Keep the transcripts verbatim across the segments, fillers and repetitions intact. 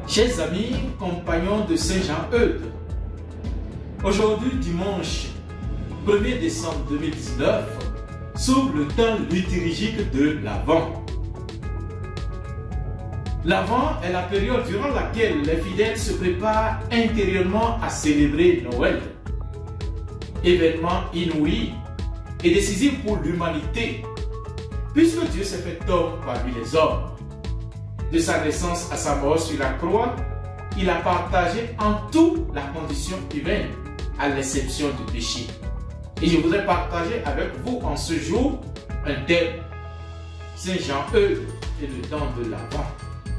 Chers amis, compagnons de Saint Jean-Eudes, aujourd'hui, dimanche premier décembre deux mille dix-neuf, s'ouvre le temps liturgique de l'Avent. L'Avent est la période durant laquelle les fidèles se préparent intérieurement à célébrer Noël. Événement inouï et décisif pour l'humanité, puisque Dieu s'est fait homme parmi les hommes. De sa naissance à sa mort sur la croix, il a partagé en tout la condition humaine, à l'exception du péché. Et je voudrais partager avec vous en ce jour un thème, Saint Jean-Eudes et le temps de l'Avent.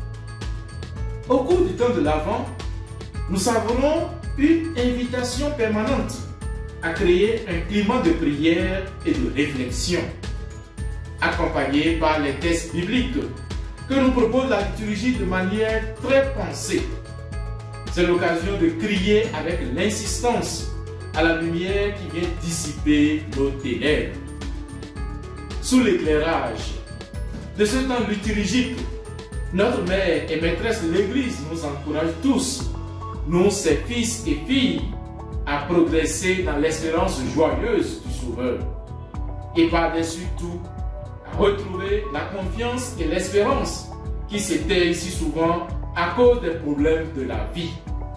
Au cours du temps de l'Avent, nous savourons une invitation permanente à créer un climat de prière et de réflexion, accompagné par les textes bibliques que nous propose la liturgie de manière très pensée. C'est l'occasion de crier avec l'insistance à la lumière qui vient dissiper nos ténèbres. Sous l'éclairage de ce temps liturgique, notre mère et maîtresse de l'Église nous encourage tous, nous ses fils et filles, à progresser dans l'espérance joyeuse du Sauveur et par-dessus tout, à retrouver la confiance et l'espérance qui s'éteignent si souvent à cause des problèmes de la vie.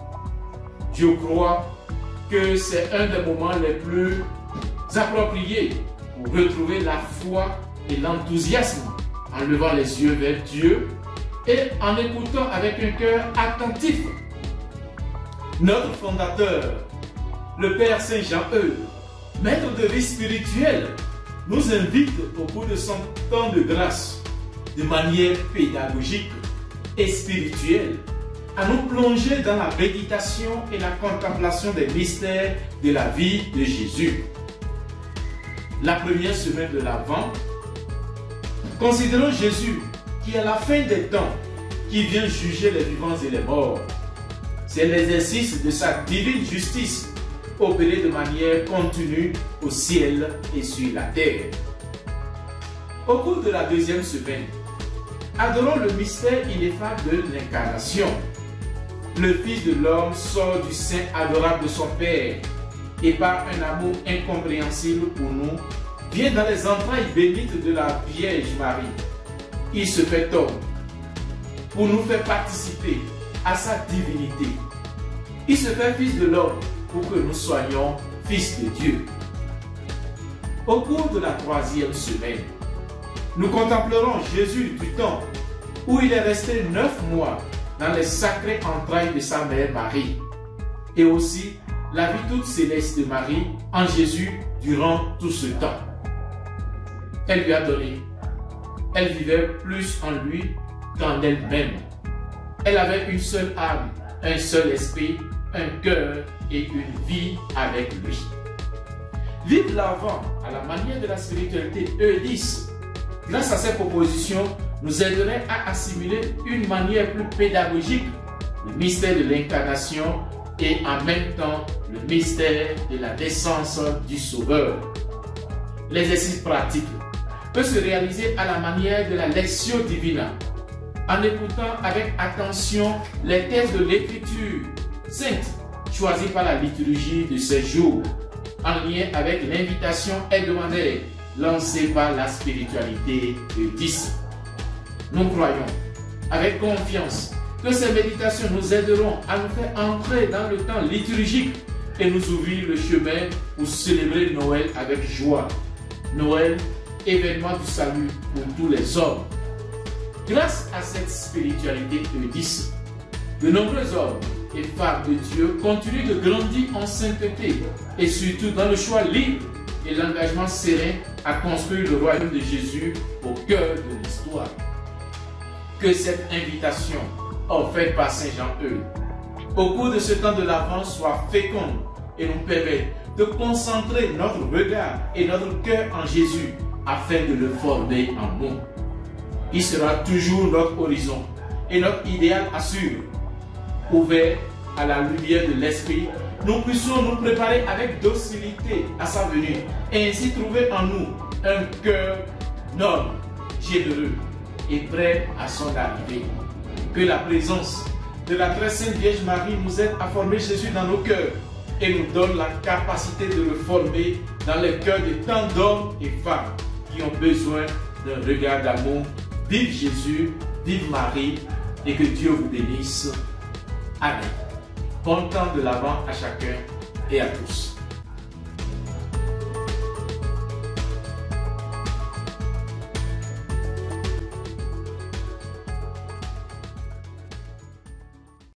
Je crois que c'est un des moments les plus appropriés pour retrouver la foi et l'enthousiasme en levant les yeux vers Dieu et en écoutant avec un cœur attentif. Notre fondateur, le Père Saint Jean-Eudes, maître de vie spirituelle, nous invite au bout de son temps de grâce, de manière pédagogique et spirituelle, à nous plonger dans la méditation et la contemplation des mystères de la vie de Jésus. La première semaine de l'Avent, considérons Jésus qui à la fin des temps, qui vient juger les vivants et les morts. C'est l'exercice de sa divine justice opérée de manière continue au ciel et sur la terre. Au cours de la deuxième semaine, adorons le mystère ineffable de l'incarnation. Le Fils de l'homme sort du sein adorable de son Père et par un amour incompréhensible pour nous, vient dans les entrailles bénites de la Vierge Marie. Il se fait homme pour nous faire participer à sa divinité. Il se fait Fils de l'homme pour que nous soyons fils de Dieu. Au cours de la troisième semaine, nous contemplerons Jésus du temps où il est resté neuf mois dans les sacrées entrailles de sa mère Marie, et aussi la vie toute céleste de Marie en Jésus durant tout ce temps. Elle lui a donné. Elle vivait plus en lui qu'en elle-même. Elle avait une seule âme, un seul esprit, un cœur et une vie avec lui. Vivre l'Avent à la manière de la spiritualité eudis, grâce à ces propositions, nous aiderait à assimiler une manière plus pédagogique le mystère de l'incarnation et en même temps le mystère de la naissance du Sauveur. L'exercice pratique peut se réaliser à la manière de la Lectio Divina, en écoutant avec attention les textes de l'Écriture sainte choisis par la liturgie de ces jours, en lien avec l'invitation hebdomadaire lancée par la spiritualité eudis. Nous croyons avec confiance que ces méditations nous aideront à nous faire entrer dans le temps liturgique et nous ouvrir le chemin pour célébrer Noël avec joie. Noël, événement du salut pour tous les hommes. Grâce à cette spiritualité eudis, de nombreux hommes et femmes de Dieu continuent de grandir en sainteté et surtout dans le choix libre et l'engagement serein à construire le royaume de Jésus au cœur de l'histoire. Que cette invitation offerte par Saint Jean-Eudes au cours de ce temps de l'Avent soit féconde et nous permette de concentrer notre regard et notre cœur en Jésus afin de le former en nous. Il sera toujours notre horizon et notre idéal assuré. Ouvert à la lumière de l'Esprit, nous puissions nous préparer avec docilité à sa venue et ainsi trouver en nous un cœur noble, généreux et prêt à son arrivée. Que la présence de la très sainte Vierge Marie nous aide à former Jésus dans nos cœurs et nous donne la capacité de le former dans les cœurs de tant d'hommes et femmes qui ont besoin d'un regard d'amour. Vive Jésus, vive Marie, et que Dieu vous bénisse. Amen. Bon temps de l'Avent à chacun et à tous.